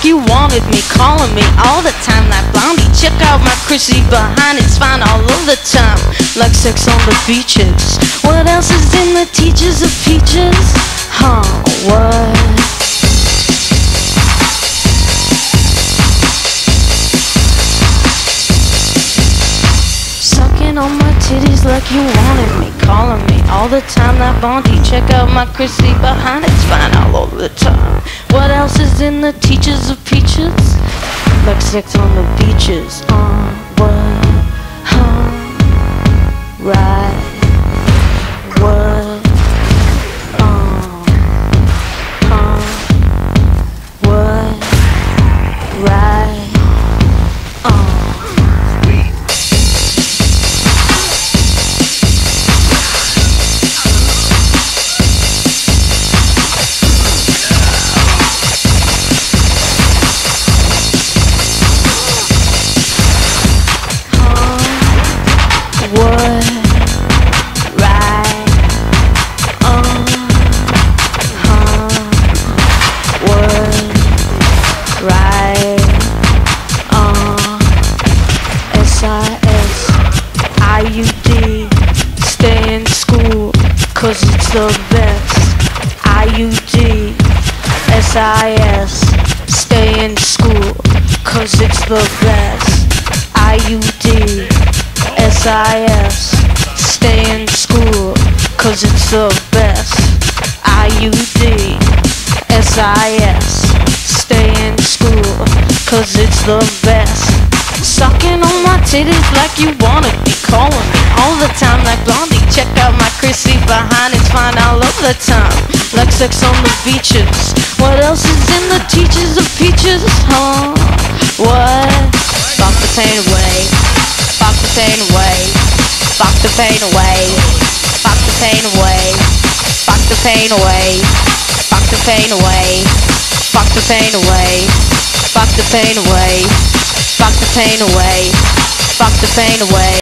like you wanted me, calling me all the time like Blondie. Check out my Chrissy behind, it's fine all of the time, like sex on the beaches. What else is in the teachers of peaches? Huh, what? Sucking on my titties like you wanted me, calling me all the time like Blondie. Check out my Chrissy behind, it's fine all over the time. What else is in the teachers of peaches? Like sex on the beaches. What? Huh? Right. What? Huh? What? Right. What? Right. What? Right. SIS-IUD. Stay in school, cause it's the best. IUD. SIS. Stay in school, cause it's the best. IUD. SIS, stay in school, cause it's the best. IUD, SIS, stay in school, cause it's the best. Sucking on my titties like you wanted me, calling me all the time like Blondie. Check out my Chrissy behind, it's fine all over the time, like sex on the beaches. What else is in the teachers of peaches? Huh? What? Fuck the pain away. Fuck the pain away. Fuck the pain away. Fuck the pain away. Fuck the pain away. Fuck the pain away. Fuck the pain away. Fuck the pain away. Fuck the pain away. Fuck the pain away.